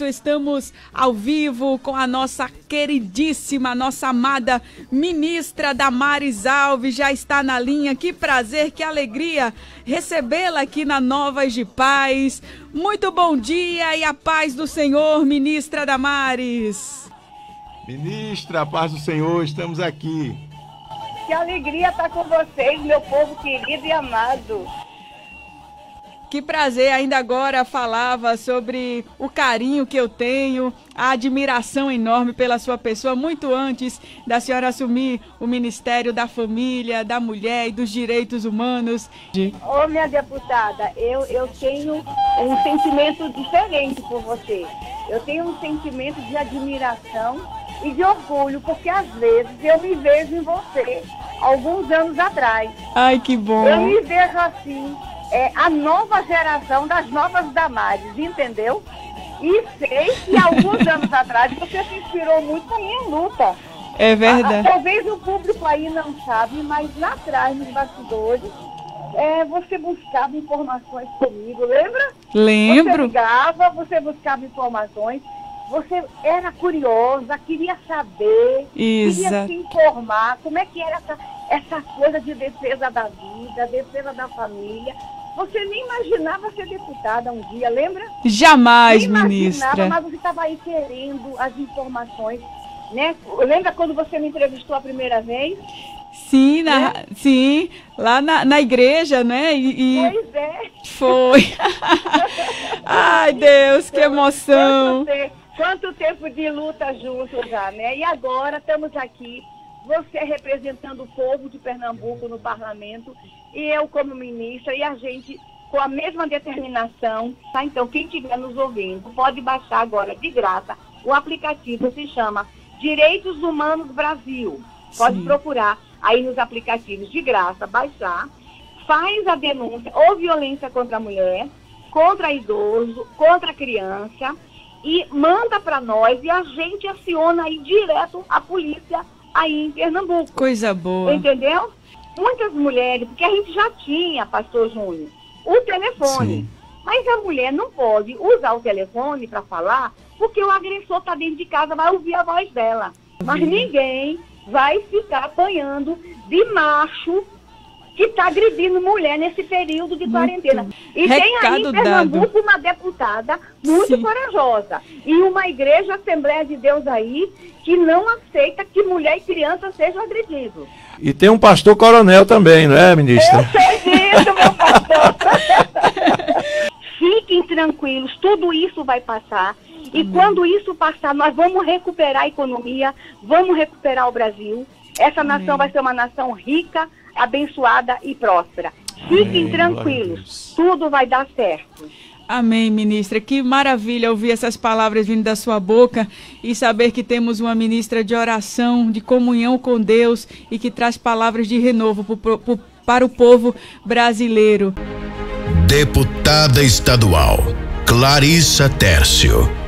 Estamos ao vivo com a nossa queridíssima, nossa amada ministra Damares Alves, já está na linha. Que prazer, que alegria recebê-la aqui na Novas de Paz. Muito bom dia e a paz do Senhor, ministra Damares. Ministra, a paz do Senhor, estamos aqui. Que alegria estar com vocês, meu povo querido e amado. Que prazer, ainda agora falava sobre o carinho que eu tenho, a admiração enorme pela sua pessoa, muito antes da senhora assumir o Ministério da Família, da Mulher e dos Direitos Humanos. Ô, minha deputada, eu tenho um sentimento diferente por você. Eu tenho um sentimento de admiração e de orgulho, porque às vezes eu me vejo em você, alguns anos atrás. Ai, que bom. Eu me vejo assim, a nova geração das novas Damares, entendeu? E sei que alguns anos atrás você se inspirou muito na minha luta. É verdade. Talvez o público aí não sabe, mas lá atrás, nos bastidores, você buscava informações comigo, lembra? Lembro. Você ligava, você buscava informações, você era curiosa, queria saber, queria se informar, como é que era essa coisa de defesa da vida, defesa da família. Você nem imaginava ser deputada um dia, lembra? Jamais, nem ministra. Imaginava, mas você estava aí querendo as informações, né? Lembra quando você me entrevistou a primeira vez? Sim, sim, lá na igreja, né? Pois é. Foi. Ai, Deus, que emoção. Quanto tempo de luta juntos já, né? E agora estamos aqui, você representando o povo de Pernambuco no parlamento, e eu como ministra, e a gente com a mesma determinação, tá? Então, quem estiver nos ouvindo, pode baixar agora, de graça, o aplicativo, se chama Direitos Humanos Brasil. Pode procurar aí nos aplicativos de graça, baixar, faz a denúncia ou violência contra a mulher, contra idoso, contra a criança, e manda para nós e a gente aciona aí direto a polícia aí em Pernambuco. Coisa boa. Entendeu? Muitas mulheres, porque a gente já tinha, pastor Júnior, o telefone. Sim. Mas a mulher não pode usar o telefone para falar, porque o agressor está dentro de casa, vai ouvir a voz dela. Mas ninguém vai ficar apanhando de macho que está agredindo mulher nesse período de quarentena. E tem aí em Pernambuco uma deputada muito corajosa. E uma igreja, Assembleia de Deus aí, que não aceita que mulher e criança sejam agredidos. E tem um pastor coronel também, não é, ministra? Eu sei disso, meu pastor. Fiquem tranquilos, tudo isso vai passar. E quando isso passar, nós vamos recuperar a economia, vamos recuperar o Brasil. Essa nação vai ser uma nação rica, abençoada e próspera. Fiquem tranquilos, tudo vai dar certo. Amém, ministra. Que maravilha ouvir essas palavras vindo da sua boca e saber que temos uma ministra de oração, de comunhão com Deus e que traz palavras de renovo para o povo brasileiro. Deputada estadual Clarissa Tércio.